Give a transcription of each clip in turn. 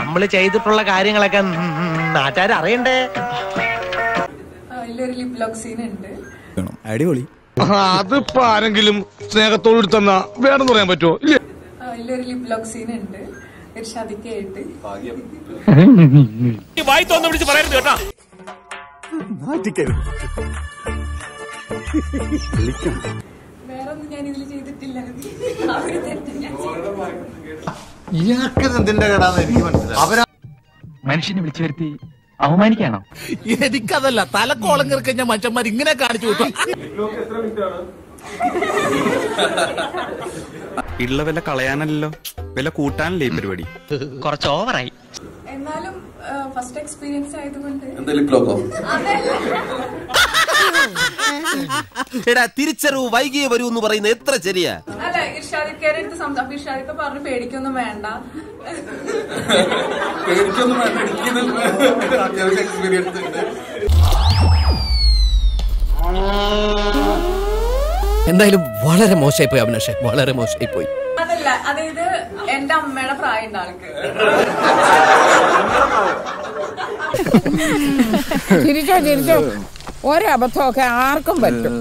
നമ്മൾ ചെയ്തിട്ടുള്ള കാര്യങ്ങളൊക്കെ നാട്ടുകാർ അറിയണ്ടേ. അടിപൊളി. അതിപ്പോ ആരെങ്കിലും സ്നേഹത്തോട് തന്ന വേണമെന്ന് പറയാൻ പറ്റുമോ? മനുഷ്യനെ വിളിച്ചു വരുത്തി അവമാനിക്കാണോ? എനിക്കതല്ല, തലക്കോളം കിറക്കഞ്ഞ മനുഷ്യന്മാർ ഇങ്ങനെ കാണിച്ചു വിട്ടു. ഉള്ള വില കളയാനല്ലോ, വില കൂട്ടാനല്ലേ ഈ പരിപാടി. കുറച്ച് ഓവറായി. എന്നാലും ഫസ്റ്റ് എക്സ്പീരിയൻസ് ആയതുകൊണ്ട് തിരിച്ചറിവ് വൈകിയേ വരൂ എന്ന് പറയുന്നത് എത്ര ശരിയാ? അല്ല, ഇർഷാദിക്കാരെ അടുത്ത് ഇർഷാദിക്ക പറഞ്ഞു പേടിക്കൊന്നും വേണ്ട, എന്തായാലും വളരെ മോശമായി പോയി അഭിലാഷേ, വളരെ മോശമായി പോയി. അതല്ല, അതായത് എന്റെ അമ്മയുടെ പ്രായം ആൾക്ക്. ചിരിച്ചോ ഒരബദ്ധമൊക്കെ ആർക്കും പറ്റും.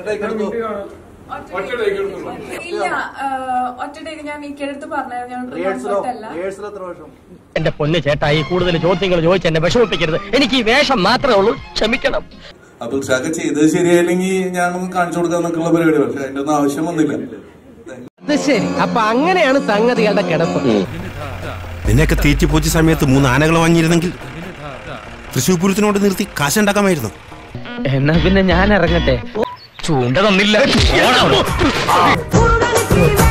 ഇല്ല, ഒറ്റ ടേക്ക് ഞാൻ മിക്കടുത്ത് പറഞ്ഞല്ല. എന്റെ പൊന്ന് ചേട്ടായി, കൂടുതൽ ചോദ്യങ്ങൾ ചോദിച്ച് എന്നെ വിഷമിപ്പിക്കരുത്. എനിക്ക് ഈ വേഷം മാത്രമേ ഉള്ളൂ, ക്ഷമിക്കണം. അപ്പൊ ചെയ്തത് ശരിയായില്ലെങ്കിൽ ഞാനൊന്ന് കാണിച്ചു കൊടുക്കാന്നൊക്കെയുള്ള പരിപാടി, പക്ഷെ അതിന്റെ ഒന്നും ആവശ്യം വന്നില്ല. അത് ശരി, അപ്പൊ അങ്ങനെയാണ് സംഗതികളുടെ കിടപ്പ്. നിന്നെയൊക്കെ തീറ്റിപ്പോച്ച സമയത്ത് 3 ആനകൾ വാങ്ങിയിരുന്നെങ്കിൽ തൃശ്ശൂർ പൂരത്തിനോട് നിർത്തി കാശുണ്ടാക്കാമായിരുന്നു. എന്നാ പിന്നെ ഞാൻ ഇറങ്ങട്ടെ. ചൂണ്ട തന്നില്ല.